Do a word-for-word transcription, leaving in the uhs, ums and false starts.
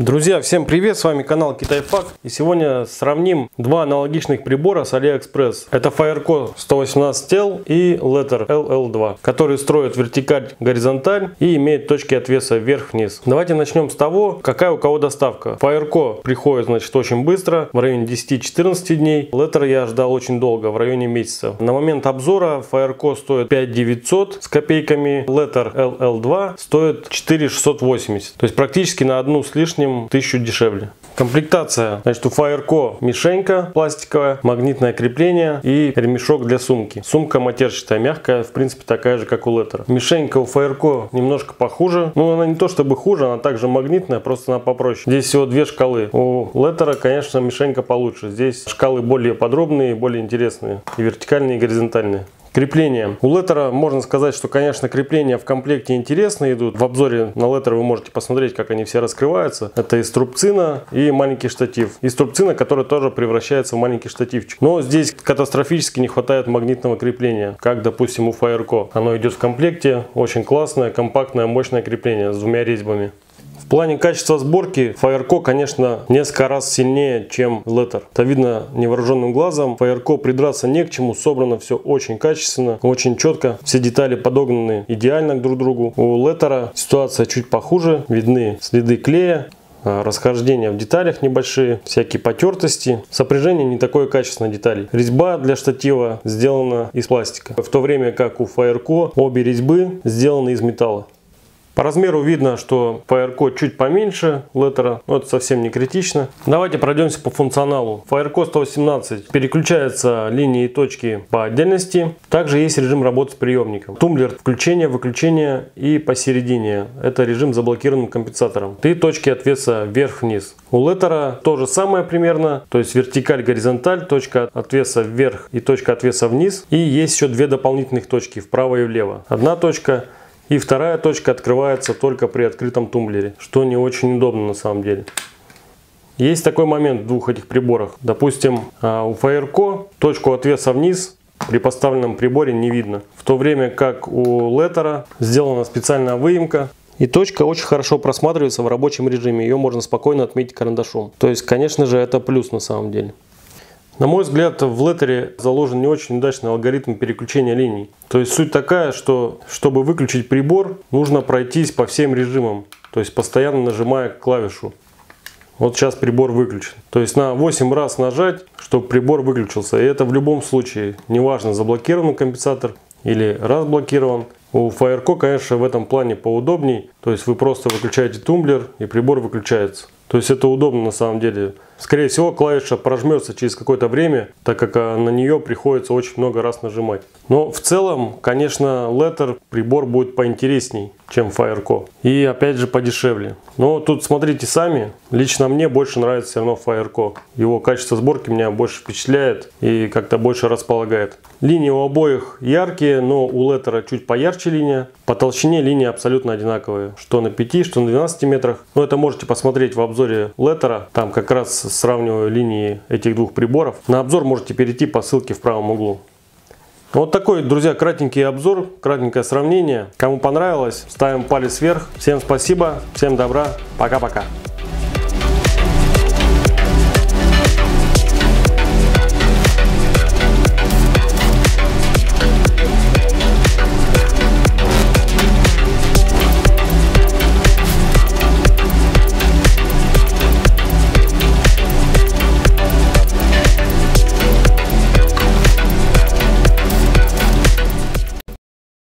Друзья, всем привет! С вами канал Китай-Фак. И сегодня сравним два аналогичных прибора с AliExpress. Это Fireco сто восемнадцать эл и Letter эл эл два, которые строят вертикаль-горизонталь и имеют точки отвеса вверх-вниз. Давайте начнем с того, какая у кого доставка. Fireco приходит, значит, очень быстро, в районе десяти-четырнадцати дней. Letter я ждал очень долго, в районе месяца. На момент обзора Fireco стоит пять тысяч девятьсот с копейками, Letter эл эл два стоит четыре тысячи шестьсот восемьдесят. То есть практически на одну с лишним тысячу дешевле. Комплектация. Значит, у Fireco мишенька пластиковая, магнитное крепление и ремешок для сумки. Сумка матерчатая, мягкая, в принципе такая же, как у Letter. Мишенька у Fireco немножко похуже. Ну, она не то чтобы хуже, она также магнитная, просто она попроще. Здесь всего две шкалы. У Letter, конечно, мишенька получше. Здесь шкалы более подробные, более интересные. И вертикальные, и горизонтальные. Крепление. У Letter можно сказать, что, конечно, крепления в комплекте интересные идут. В обзоре на Letter вы можете посмотреть, как они все раскрываются. Это и струбцина, и маленький штатив. И струбцина, которая тоже превращается в маленький штативчик. Но здесь катастрофически не хватает магнитного крепления, как, допустим, у Fireco. Оно идет в комплекте. Очень классное, компактное, мощное крепление с двумя резьбами. В плане качества сборки Fireco, конечно, несколько раз сильнее, чем Letter. Это видно невооруженным глазом. Fireco придраться не к чему, собрано все очень качественно, очень четко. Все детали подогнаны идеально друг к другу. У Letter ситуация чуть похуже, видны следы клея, расхождения в деталях небольшие, всякие потертости. Сопряжение не такое качественное деталей. Резьба для штатива сделана из пластика, в то время как у Fireco обе резьбы сделаны из металла. По размеру видно, что Fireco чуть поменьше Letter, но это совсем не критично. Давайте пройдемся по функционалу. Fireco сто восемнадцать переключаются линии и точки по отдельности. Также есть режим работы с приемником. Тумблер включения, выключения и посередине. Это режим с заблокированным компенсатором. Три точки отвеса вверх-вниз. У Letter то же самое примерно, то есть вертикаль-горизонталь, точка отвеса вверх и точка отвеса вниз. И есть еще две дополнительных точки вправо и влево. Одна точка и вторая точка открывается только при открытом тумблере, что не очень удобно на самом деле. Есть такой момент в двух этих приборах. Допустим, у Fireco точку отвеса вниз при поставленном приборе не видно, в то время как у Letter сделана специальная выемка. И точка очень хорошо просматривается в рабочем режиме, ее можно спокойно отметить карандашом. То есть, конечно же, это плюс на самом деле. На мой взгляд, в Letter заложен не очень удачный алгоритм переключения линий. То есть суть такая, что чтобы выключить прибор, нужно пройтись по всем режимам. То есть постоянно нажимая клавишу. Вот сейчас прибор выключен. То есть на восемь раз нажать, чтобы прибор выключился. И это в любом случае, неважно, заблокирован компенсатор или разблокирован. У Fireco, конечно, в этом плане поудобней. То есть вы просто выключаете тумблер и прибор выключается. То есть это удобно на самом деле. Скорее всего, клавиша прожмется через какое-то время, так как на нее приходится очень много раз нажимать. Но в целом, конечно, Letter прибор будет поинтересней, чем Fireco. И опять же подешевле. Но тут смотрите сами. Лично мне больше нравится все равно Fireco. Его качество сборки меня больше впечатляет и как-то больше располагает. Линии у обоих яркие, но у Letter чуть поярче линия. По толщине линии абсолютно одинаковые. Что на пяти, что на двенадцати метрах. Но это можете посмотреть в обзоре Letter. Там как раз сравниваю линии этих двух приборов. На обзор можете перейти по ссылке в правом углу. Вот такой, друзья, кратенький обзор, кратенькое сравнение. Кому понравилось, ставим палец вверх. Всем спасибо, всем добра, пока-пока.